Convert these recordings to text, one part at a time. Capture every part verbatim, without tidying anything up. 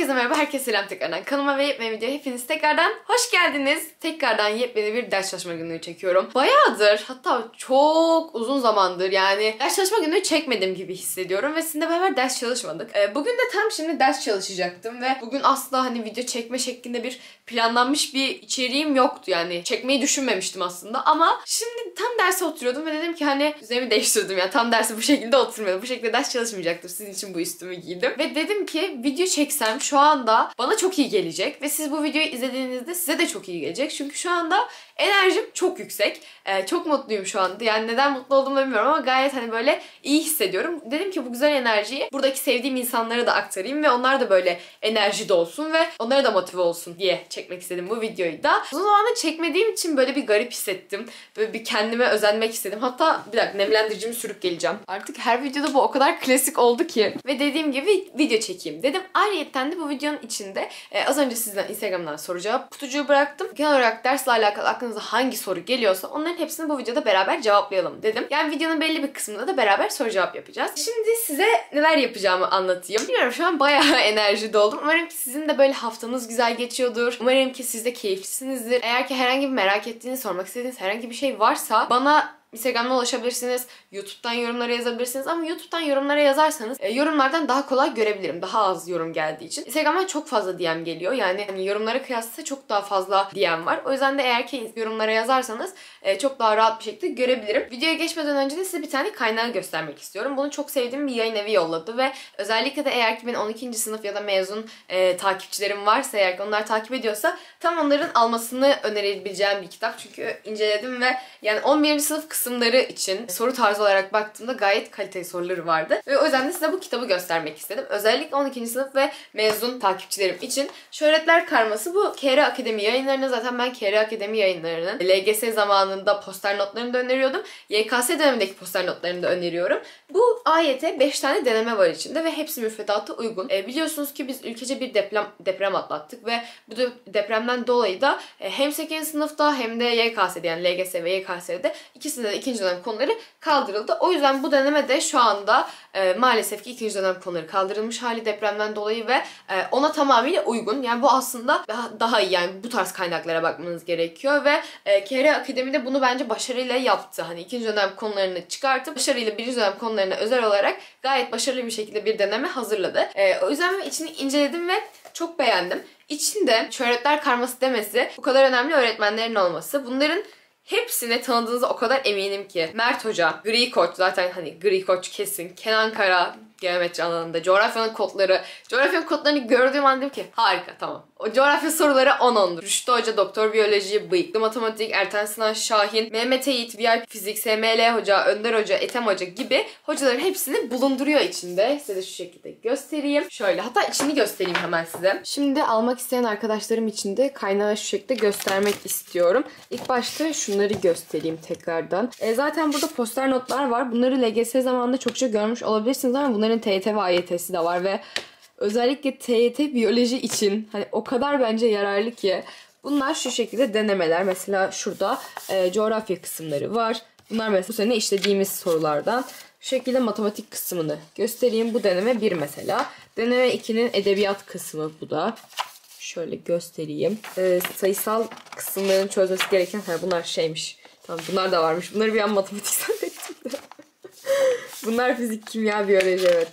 Herkese merhaba, herkese selam tekrardan. Kanalıma ve yepyeni videoya hepiniz tekrardan hoş geldiniz. Tekrardan yepyeni bir ders çalışma günlüğü çekiyorum. Bayağıdır, hatta çok uzun zamandır yani ders çalışma günlüğü çekmedim gibi hissediyorum ve sizinle beraber ders çalışmadık. Ee, bugün de tam şimdi ders çalışacaktım ve bugün asla hani video çekme şeklinde bir planlanmış bir içeriğim yoktu yani. Çekmeyi düşünmemiştim aslında ama şimdi tam derse oturuyordum ve dedim ki hani üzerimi değiştirdim ya. Tam derse bu şekilde oturmuyordum. Bu şekilde ders çalışmayacaktım. Sizin için bu üstümü giydim. Ve dedim ki video çeksem şu anda bana çok iyi gelecek ve siz bu videoyu izlediğinizde size de çok iyi gelecek. Çünkü şu anda enerjim çok yüksek. Ee, çok mutluyum şu anda. Yani neden mutlu olduğumu bilmiyorum ama gayet hani böyle iyi hissediyorum. Dedim ki bu güzel enerjiyi buradaki sevdiğim insanlara da aktarayım ve onlar da böyle enerji dolsun ve onlara da motive olsun diye çekmek istedim bu videoyu da. Uzun zamandır çekmediğim için böyle bir garip hissettim. Böyle bir kendime özenmek istedim. Hatta bir dakika, nemlendiricimi sürüp geleceğim. Artık her videoda bu o kadar klasik oldu ki. Ve dediğim gibi video çekeyim dedim. Ayrıyeten de bu videonun içinde e, az önce sizden Instagram'dan soru cevap kutucuğu bıraktım. Genel olarak dersle alakalı aklınıza hangi soru geliyorsa onların hepsini bu videoda beraber cevaplayalım dedim. Yani videonun belli bir kısmında da beraber soru cevap yapacağız. Şimdi size neler yapacağımı anlatayım. Bilmiyorum, şu an bayağı enerji doldum. Umarım ki sizin de böyle haftanız güzel geçiyordur. Umarım ki siz de keyiflisinizdir. Eğer ki herhangi bir merak ettiğiniz, sormak istediğiniz herhangi bir şey varsa bana Instagram'dan ulaşabilirsiniz, YouTube'dan yorumlara yazabilirsiniz ama YouTube'dan yorumlara yazarsanız e, yorumlardan daha kolay görebilirim. Daha az yorum geldiği için. Instagram'dan çok fazla D M geliyor. Yani hani yorumlara kıyasla çok daha fazla D M var. O yüzden de eğer ki yorumlara yazarsanız e, çok daha rahat bir şekilde görebilirim. Videoya geçmeden önce de size bir tane kaynağı göstermek istiyorum. Bunu çok sevdiğim bir yayın evi yolladı ve özellikle de eğer ki benim on ikinci sınıf ya da mezun e, takipçilerim varsa, eğer ki onlar takip ediyorsa tam onların almasını önerebileceğim bir kitap. Çünkü inceledim ve yani on birinci sınıf kısmı kısımları için soru tarzı olarak baktığımda gayet kaliteli soruları vardı. Ve o yüzden de size bu kitabı göstermek istedim. Özellikle on ikinci sınıf ve mezun takipçilerim için. Şöhretler Karması bu K R Akademi yayınlarını, zaten ben K R Akademi yayınlarının L G S zamanında poster notlarını da öneriyordum. Y K S dönemindeki poster notlarını da öneriyorum. Bu A Y T beş tane deneme var içinde ve hepsi müfredata uygun. E, biliyorsunuz ki biz ülkece bir deprem deprem atlattık ve bu depremden dolayı da e, hem sekizinci sınıfta hem de Y K S'de yani L G S ve Y K S'de ikisinde de ikinci dönem konuları kaldırıldı. O yüzden bu deneme de şu anda e, maalesef ki ikinci dönem konuları kaldırılmış hali depremden dolayı ve e, ona tamamıyla uygun. Yani bu aslında daha, daha iyi, yani bu tarz kaynaklara bakmanız gerekiyor ve e, K R Akademi'de bunu bence başarıyla yaptı. Hani ikinci dönem konularını çıkartıp başarıyla birinci dönem konularına özel olarak gayet başarılı bir şekilde bir deneme hazırladı. E, o yüzden ben içini inceledim ve çok beğendim. İçinde Şöhretler Karması demesi, bu kadar önemli öğretmenlerin olması, bunların hepsine tanıdığınıza o kadar eminim ki. Mert Hoca, Gri Koç, zaten hani Gri Koç kesin. Kenan Kara, geometri alanında. Coğrafyanın kodları. Coğrafyanın kodlarını gördüğüm an dedim ki harika, tamam. O coğrafya soruları on ondur. Rüştü Hoca, Doktor Biyoloji, Bıyıklı Matematik, Erten Sinan Şahin, Mehmet Eğit, V R Fizik, S M L Hoca, Önder Hoca, Ethem Hoca gibi hocaların hepsini bulunduruyor içinde. Size de şu şekilde göstereyim. Şöyle, hatta içini göstereyim hemen size. Şimdi almak isteyen arkadaşlarım için de kaynağı şu şekilde göstermek istiyorum. İlk başta şunları göstereyim tekrardan. E, zaten burada poster notlar var. Bunları L G S zamanında çokça görmüş olabilirsiniz ama bunların T Y T ve A Y T'si de var ve özellikle T Y T biyoloji için hani o kadar bence yararlı ki. Bunlar şu şekilde denemeler. Mesela şurada e, coğrafya kısımları var. Bunlar mesela bu sene işlediğimiz sorulardan. Şu şekilde matematik kısmını göstereyim. Bu deneme bir mesela. Deneme ikinin edebiyat kısmı bu da. Şöyle göstereyim. E, sayısal kısımların çözmesi gereken, ha, bunlar şeymiş. Tamam, bunlar da varmış. Bunları bir an matematik zannettim de. Bunlar fizik, kimya, biyoloji, evet.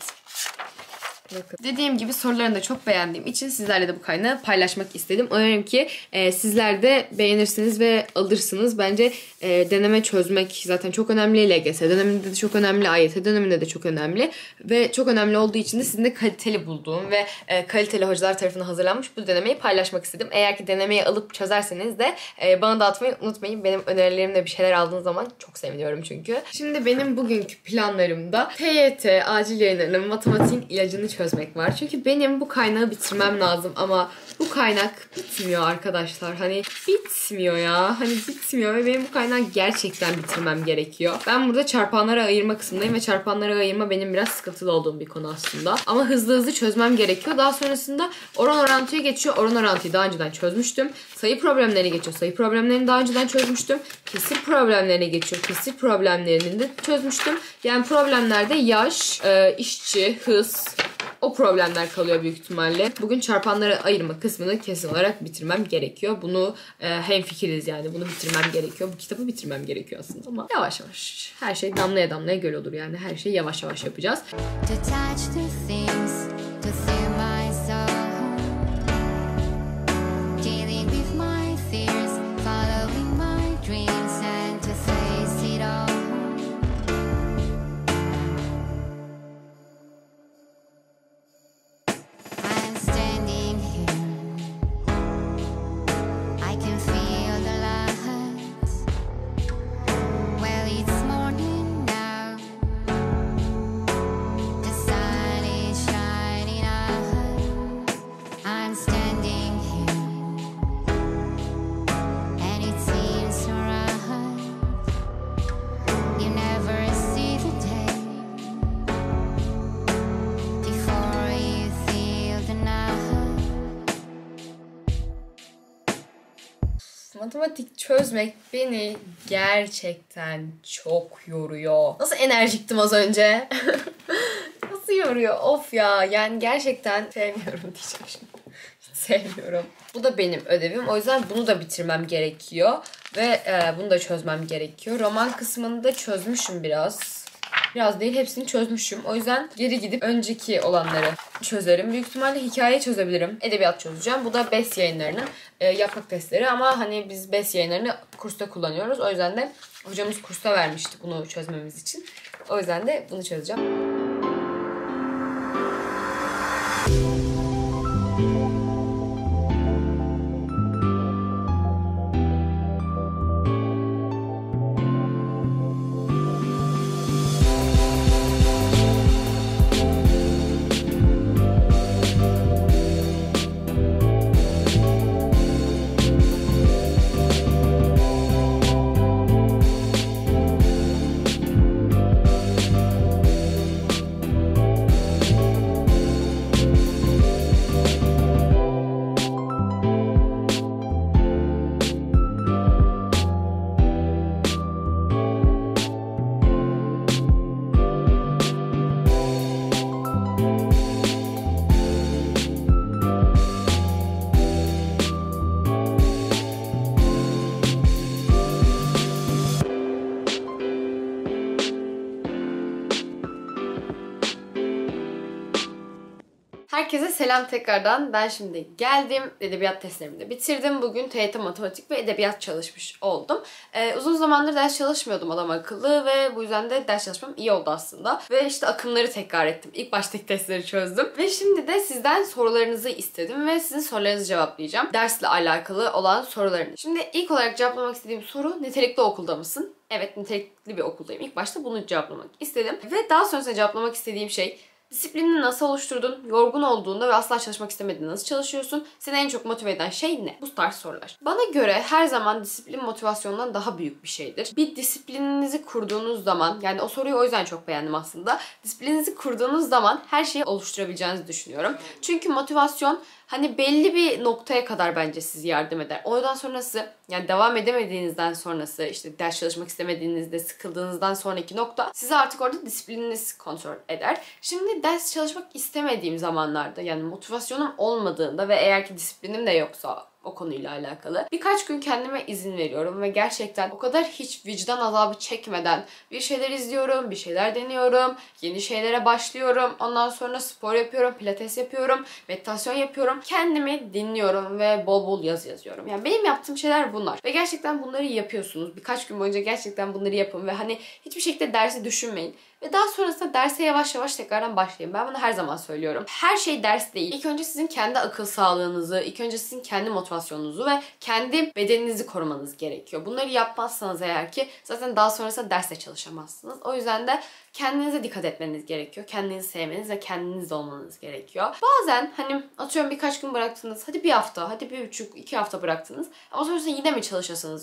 Bakın. Dediğim gibi sorularını da çok beğendiğim için sizlerle de bu kaynağı paylaşmak istedim. Umarım ki e, sizler de beğenirsiniz ve alırsınız. Bence e, deneme çözmek zaten çok önemli. L G S döneminde de çok önemli. A Y T döneminde de çok önemli. Ve çok önemli olduğu için de sizin de kaliteli bulduğum ve e, kaliteli hocalar tarafından hazırlanmış bu denemeyi paylaşmak istedim. Eğer ki denemeyi alıp çözerseniz de e, bana dağıtmayı unutmayın. Benim önerilerimle bir şeyler aldığınız zaman çok seviniyorum çünkü. Şimdi benim bugünkü planlarımda T Y T acil yayınlarının matematiğin ilacını çözmek çözmek var. Çünkü benim bu kaynağı bitirmem lazım ama bu kaynak bitmiyor arkadaşlar. Hani bitmiyor ya. Hani bitmiyor ve benim bu kaynağı gerçekten bitirmem gerekiyor. Ben burada çarpanlara ayırma kısmındayım ve çarpanlara ayırma benim biraz sıkıntılı olduğum bir konu aslında. Ama hızlı hızlı çözmem gerekiyor. Daha sonrasında oran orantıya geçiyor. Oran orantıyı daha önceden çözmüştüm. Sayı problemleri geçiyor. Sayı problemlerini daha önceden çözmüştüm. Kesir problemlerine geçiyor. Kesir problemlerini de çözmüştüm. Yani problemlerde yaş, işçi, hız, O problemler kalıyor büyük ihtimalle. Bugün çarpanları ayırma kısmını kesin olarak bitirmem gerekiyor. Bunu e, hemfikiriz yani. Bunu bitirmem gerekiyor. Bu kitabı bitirmem gerekiyor aslında ama yavaş yavaş. Her şey damlaya damlaya göl olur yani. Her şeyi yavaş yavaş yapacağız. Matematik çözmek beni gerçekten çok yoruyor. Nasıl enerjiktim az önce? Nasıl yoruyor? Of ya. Yani gerçekten sevmiyorum diyeceğim şimdi. Hiç sevmiyorum. Bu da benim ödevim. O yüzden bunu da bitirmem gerekiyor. Ve e, bunu da çözmem gerekiyor. Roman kısmını da çözmüşüm biraz. Biraz değil, hepsini çözmüşüm. O yüzden geri gidip önceki olanları çözerim. Büyük ihtimalle hikaye çözebilirim. Edebiyat çözeceğim. Bu da B E S yayınlarının e, yaprak testleri ama hani biz B E S yayınlarını kursta kullanıyoruz. O yüzden de hocamız kursta vermişti bunu çözmemiz için. O yüzden de bunu çözeceğim. Herkese selam tekrardan. Ben şimdi geldim. Edebiyat testlerimi de bitirdim. Bugün T Y T matematik ve edebiyat çalışmış oldum. Ee, uzun zamandır ders çalışmıyordum adam akıllı ve bu yüzden de ders çalışmam iyi oldu aslında. Ve işte akımları tekrar ettim. İlk baştaki testleri çözdüm. Ve şimdi de sizden sorularınızı istedim ve sizin sorularınızı cevaplayacağım. Dersle alakalı olan sorularını. Şimdi ilk olarak cevaplamak istediğim soru, nitelikli okulda mısın? Evet, nitelikli bir okuldayım. İlk başta bunu cevaplamak istedim. Ve daha sonrasında cevaplamak istediğim şey, disiplinini nasıl oluşturdun? Yorgun olduğunda ve asla çalışmak istemediğinde nasıl çalışıyorsun? Seni en çok motive eden şey ne? Bu tarz sorular. Bana göre her zaman disiplin motivasyondan daha büyük bir şeydir. Bir disiplininizi kurduğunuz zaman, yani o soruyu o yüzden çok beğendim aslında. Disiplininizi kurduğunuz zaman her şeyi oluşturabileceğinizi düşünüyorum. Çünkü motivasyon hani belli bir noktaya kadar bence sizi yardım eder. Oradan sonrası, yani devam edemediğinizden sonrası, işte ders çalışmak istemediğinizde, sıkıldığınızdan sonraki nokta sizi artık orada disiplininiz kontrol eder. Şimdi ders çalışmak istemediğim zamanlarda, yani motivasyonum olmadığında ve eğer ki disiplinim de yoksa o konuyla alakalı, birkaç gün kendime izin veriyorum ve gerçekten o kadar hiç vicdan azabı çekmeden bir şeyler izliyorum, bir şeyler deniyorum, yeni şeylere başlıyorum. Ondan sonra spor yapıyorum, pilates yapıyorum, meditasyon yapıyorum. Kendimi dinliyorum ve bol bol yazı yazıyorum. Yani benim yaptığım şeyler bunlar. Ve gerçekten bunları yapıyorsunuz. Birkaç gün boyunca gerçekten bunları yapın ve hani hiçbir şekilde dersi düşünmeyin. Ve daha sonrasında derse yavaş yavaş tekrardan başlayın. Ben bunu her zaman söylüyorum. Her şey ders değil. İlk önce sizin kendi akıl sağlığınızı, ilk önce sizin kendi motivasyonunuzu ve kendi bedeninizi korumanız gerekiyor. Bunları yapmazsanız eğer ki zaten daha sonrasında derste çalışamazsınız. O yüzden de kendinize dikkat etmeniz gerekiyor. Kendinizi sevmeniz ve kendiniz olmanız gerekiyor. Bazen hani atıyorum birkaç gün bıraktınız. Hadi bir hafta, hadi bir buçuk, iki hafta bıraktınız. Ama sonrasında yine mi çalışasınız yok.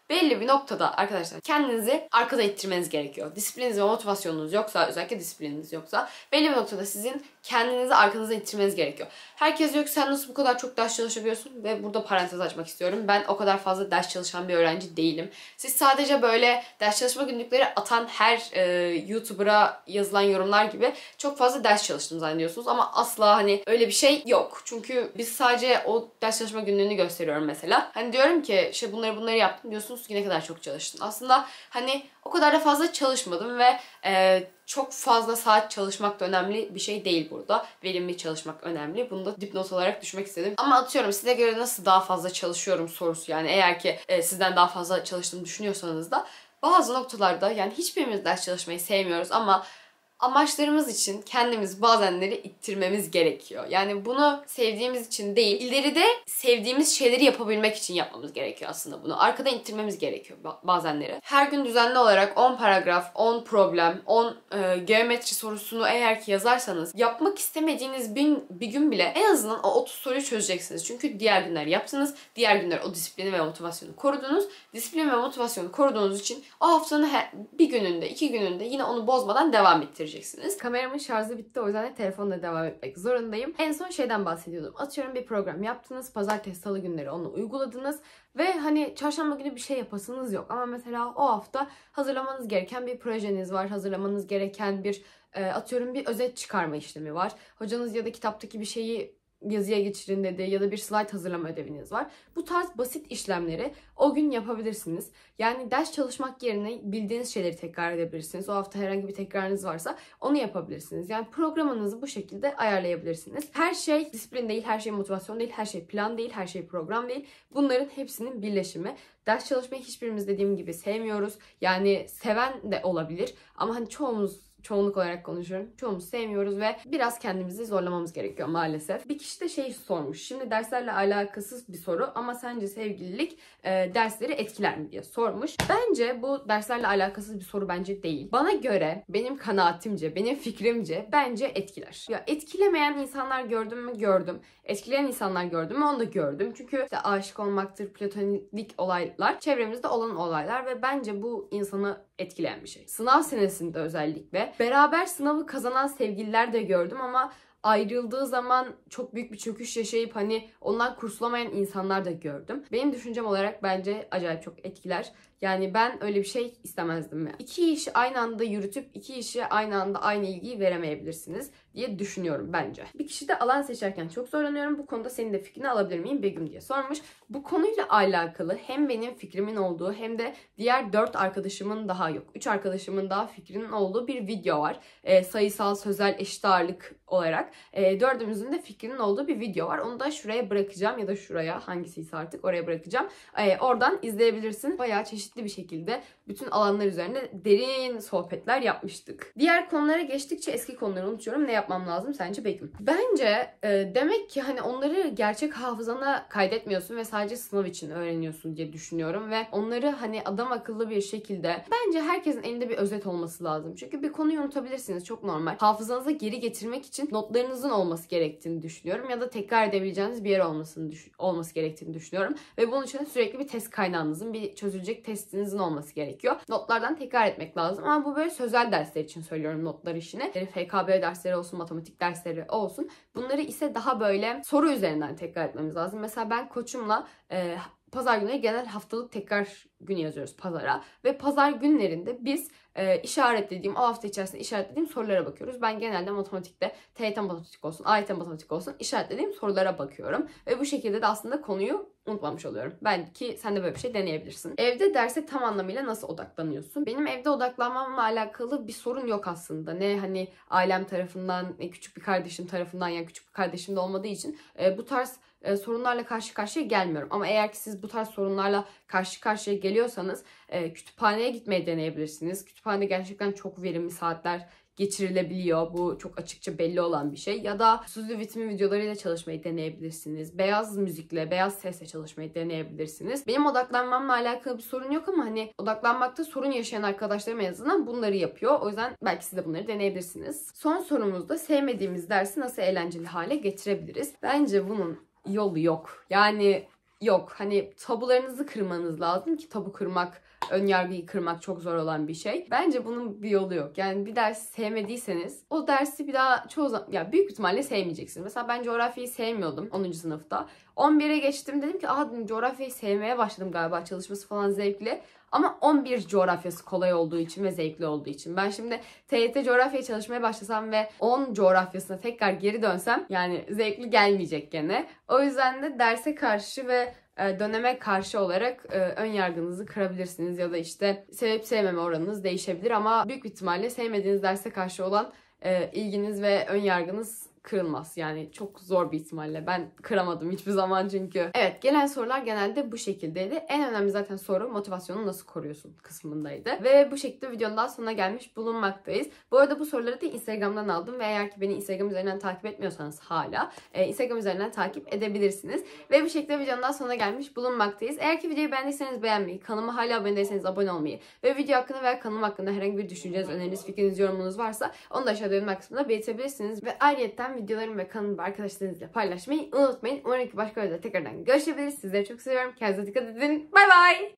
belli bir noktada arkadaşlar kendinizi arkada ittirmeniz gerekiyor. Disiplininiz ve motivasyonunuz yoksa, özellikle disiplininiz yoksa belli bir noktada sizin kendinizi arkanıza ittirmeniz gerekiyor. Herkes diyor ki sen nasıl bu kadar çok ders çalışabiliyorsun? Ve burada parantez açmak istiyorum. Ben o kadar fazla ders çalışan bir öğrenci değilim. Siz sadece böyle ders çalışma günlükleri atan her e, YouTuber'a yazılan yorumlar gibi çok fazla ders çalıştım zannediyorsunuz ama asla hani öyle bir şey yok. Çünkü biz sadece o ders çalışma günlüğünü gösteriyorum mesela. Hani diyorum ki işte bunları bunları yaptım diyorsunuz ki ne kadar çok çalıştın. Aslında hani o kadar da fazla çalışmadım ve e, çok fazla saat çalışmak da önemli bir şey değil burada. Verimli çalışmak önemli. Bunu da dipnot olarak düşmek istedim. Ama atıyorum size göre nasıl daha fazla çalışıyorum sorusu. Yani eğer ki e, sizden daha fazla çalıştığımı düşünüyorsanız da bazı noktalarda yani hiçbirimiz ders çalışmayı sevmiyoruz ama amaçlarımız için kendimiz bazenleri ittirmemiz gerekiyor. Yani bunu sevdiğimiz için değil, ileride sevdiğimiz şeyleri yapabilmek için yapmamız gerekiyor aslında bunu. Arkada ittirmemiz gerekiyor bazenleri. Her gün düzenli olarak on paragraf, on problem, on e, geometri sorusunu eğer ki yazarsanız yapmak istemediğiniz bir, bir gün bile en azından o otuz soruyu çözeceksiniz. Çünkü diğer günler yaptınız. Diğer günler o disiplini ve motivasyonu korudunuz. Disiplin ve motivasyonu koruduğunuz için o haftanın her, bir gününde, iki gününde yine onu bozmadan devam ettireceksiniz. Kameramın şarjı bitti, o yüzden de telefonla devam etmek zorundayım. En son şeyden bahsediyordum. Atıyorum bir program yaptınız. Pazartesi, salı günleri onu uyguladınız. Ve hani çarşamba günü bir şey yapasınız yok. Ama mesela o hafta hazırlamanız gereken bir projeniz var. Hazırlamanız gereken bir e, atıyorum bir özet çıkarma işlemi var. Hocanız ya da kitaptaki bir şeyi yazıya geçirin dedi ya da bir slide hazırlama ödeviniz var. Bu tarz basit işlemleri o gün yapabilirsiniz. Yani ders çalışmak yerine bildiğiniz şeyleri tekrar edebilirsiniz. O hafta herhangi bir tekrarınız varsa onu yapabilirsiniz. Yani programınızı bu şekilde ayarlayabilirsiniz. Her şey disiplin değil, her şey motivasyon değil, her şey plan değil, her şey program değil. Bunların hepsinin birleşimi. Ders çalışmayı hiçbirimiz dediğim gibi sevmiyoruz. Yani seven de olabilir ama hani çoğumuz çoğunluk olarak konuşuyorum. Çoğumuz sevmiyoruz ve biraz kendimizi zorlamamız gerekiyor maalesef. Bir kişi de şey sormuş. Şimdi derslerle alakasız bir soru ama sence sevgililik e, dersleri etkiler mi diye sormuş. Bence bu derslerle alakasız bir soru bence değil. Bana göre, benim kanaatimce, benim fikrimce bence etkiler. Ya etkilemeyen insanlar gördüm mü? Gördüm. Etkileyen insanlar gördüm mü? Onu da gördüm. Çünkü işte aşık olmaktır, platonik olaylar çevremizde olan olaylar ve bence bu insanı etkileyen bir şey. Sınav senesinde özellikle beraber sınavı kazanan sevgililer de gördüm ama ayrıldığı zaman çok büyük bir çöküş yaşayıp hani ondan kursulamayan insanlar da gördüm. Benim düşüncem olarak bence acayip çok etkiler. Yani ben öyle bir şey istemezdim. İki işi aynı anda yürütüp iki işe aynı anda aynı ilgiyi veremeyebilirsiniz diye düşünüyorum bence. Bir kişi de alan seçerken çok zorlanıyorum. Bu konuda senin de fikrini alabilir miyim Begüm diye sormuş. Bu konuyla alakalı hem benim fikrimin olduğu hem de diğer dört arkadaşımın daha yok. Üç arkadaşımın daha fikrinin olduğu bir video var. E, sayısal, sözel, eşit ağırlık olarak. E, dördümüzün de fikrinin olduğu bir video var. Onu da şuraya bırakacağım ya da şuraya, hangisiyse artık oraya bırakacağım. E, oradan izleyebilirsin. Bayağı çeşitli bir şekilde bütün alanlar üzerine derin sohbetler yapmıştık. Diğer konulara geçtikçe eski konuları unutuyorum. Ne yapmam lazım sence Begüm? Bence e, demek ki hani onları gerçek hafızana kaydetmiyorsun ve sadece sınav için öğreniyorsun diye düşünüyorum ve onları hani adam akıllı bir şekilde bence herkesin elinde bir özet olması lazım. Çünkü bir konuyu unutabilirsiniz. Çok normal. Hafızanıza geri getirmek için notlarınızın olması gerektiğini düşünüyorum ya da tekrar edebileceğiniz bir yer olmasını olması gerektiğini düşünüyorum ve bunun için sürekli bir test kaynağınızın, bir çözülecek testinizin olması gerekiyor. Notlardan tekrar etmek lazım ama bu böyle sözel dersler için söylüyorum notlar işini. F K B dersleri olsun, matematik dersleri olsun. Bunları ise daha böyle soru üzerinden tekrar etmemiz lazım. Mesela ben koçumla e, pazar günleri genel haftalık tekrar günü yazıyoruz pazara. Ve pazar günlerinde biz e, işaretlediğim, o hafta içerisinde işaretlediğim sorulara bakıyoruz. Ben genelde matematikte, T Y T matematik olsun, A Y T matematik olsun işaretlediğim sorulara bakıyorum. Ve bu şekilde de aslında konuyu unutmamış oluyorum. Belki sen de böyle bir şey deneyebilirsin. Evde derse tam anlamıyla nasıl odaklanıyorsun? Benim evde odaklanmamla alakalı bir sorun yok aslında. Ne hani ailem tarafından, ne küçük bir kardeşim tarafından, yani küçük bir kardeşim de olmadığı için e, bu tarz e, sorunlarla karşı karşıya gelmiyorum. Ama eğer ki siz bu tarz sorunlarla karşı karşıya geliyorsanız e, kütüphaneye gitmeyi deneyebilirsiniz. Kütüphanede gerçekten çok verimli saatler geçirilebiliyor. Bu çok açıkça belli olan bir şey. Ya da Suzy Vitamin videolarıyla çalışmayı deneyebilirsiniz. Beyaz müzikle, beyaz sesle çalışmayı deneyebilirsiniz. Benim odaklanmamla alakalı bir sorun yok ama hani odaklanmakta sorun yaşayan arkadaşlarım en azından bunları yapıyor. O yüzden belki siz de bunları deneyebilirsiniz. Son sorumuzda sevmediğimiz dersi nasıl eğlenceli hale getirebiliriz? Bence bunun yolu yok. Yani yok. Hani tabularınızı kırmanız lazım ki tabu kırmak, ön yargıyı kırmak çok zor olan bir şey. Bence bunun bir yolu yok. Yani bir dersi sevmediyseniz o dersi bir daha çoğu zaman, ya büyük ihtimalle sevmeyeceksiniz. Mesela ben coğrafyayı sevmiyordum onuncu sınıfta. on bire geçtim, dedim ki aa dedim, coğrafyayı sevmeye başladım galiba, çalışması falan zevkli. Ama on bir coğrafyası kolay olduğu için ve zevkli olduğu için. Ben şimdi T Y T coğrafyaya çalışmaya başlasam ve on coğrafyasına tekrar geri dönsem yani zevkli gelmeyecek gene. O yüzden de derse karşı ve döneme karşı olarak ön yargınızı kırabilirsiniz ya da işte sevip sevmeme oranınız değişebilir ama büyük ihtimalle sevmediğiniz derse karşı olan ilginiz ve ön yargınız kırılmaz. Yani çok zor bir ihtimalle. Ben kıramadım hiçbir zaman çünkü. Evet, gelen sorular genelde bu şekildeydi. En önemli zaten soru motivasyonunu nasıl koruyorsun kısmındaydı. Ve bu şekilde videonun daha sonuna gelmiş bulunmaktayız. Bu arada bu soruları da Instagram'dan aldım ve eğer ki beni Instagram üzerinden takip etmiyorsanız hala e, Instagram üzerinden takip edebilirsiniz. Ve bu şekilde videonun daha sonuna gelmiş bulunmaktayız. Eğer ki videoyu beğendiyseniz beğenmeyi, kanalıma hala abone değilseniz abone olmayı ve video hakkında veya kanalım hakkında herhangi bir düşünceniz, öneriniz, fikriniz, yorumunuz varsa onu da aşağıda yorum kısmında belirtebilirsiniz. Ve ayrıca videolarımı ve kanalımı arkadaşlarınızla paylaşmayı unutmayın. Umarım ki başka videoda tekrardan görüşebiliriz. Sizleri çok seviyorum. Kendinize dikkat edin. Bay bay.